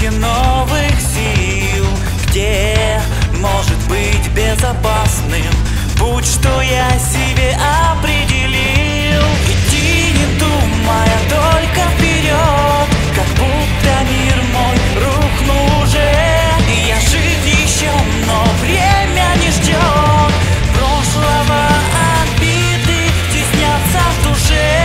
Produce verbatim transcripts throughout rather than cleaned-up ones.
поиске новых сил, где может быть безопасным путь, что я себе определил. Иди, не думая, только вперед, как будто мир мой рухнул уже. Я жив еще, но время не ждет. Прошлого обиды теснятся в душе,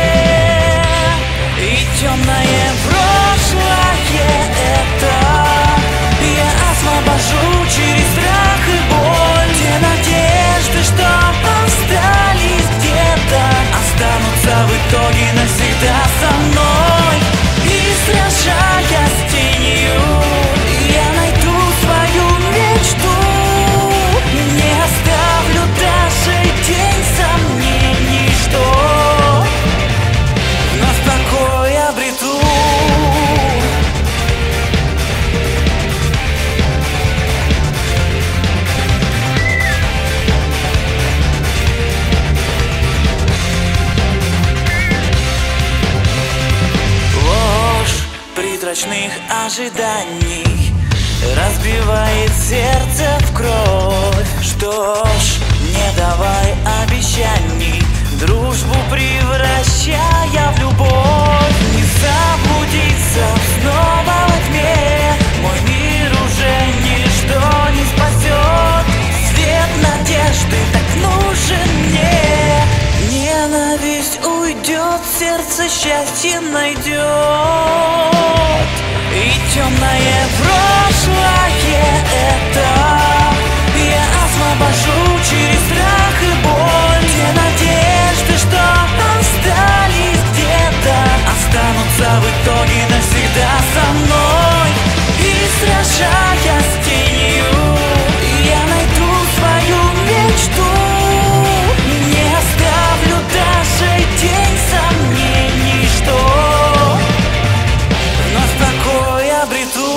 и темное прошлое это я освобожу через страх и боль. Те надежды, что остались где-то, останутся в итоге навсегда со мной. И сражаясь с тенью, я найду свою мечту. Не оставлю даже тень сомнений, что вновь покой обрету. Призрачных ожиданий разбивает сердце в кровь. Что ж, не давай обещаний, дружбу превращая в любовь. Не заблудиться снова во тьме, мой мир уже ничто не спасет. Свет надежды так нужен мне. Ненависть уйдет, сердце счастье найдет. И темное прошлое это я освобожу через страх и боль. Те надежды, что остались где-то, останутся в итоге навсегда со мной. И сражаясь с тенью, я найду свою мечту. Не оставлю даже тень сомнений, что вновь покой обрету.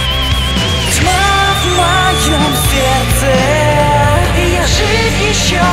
Я жив еще.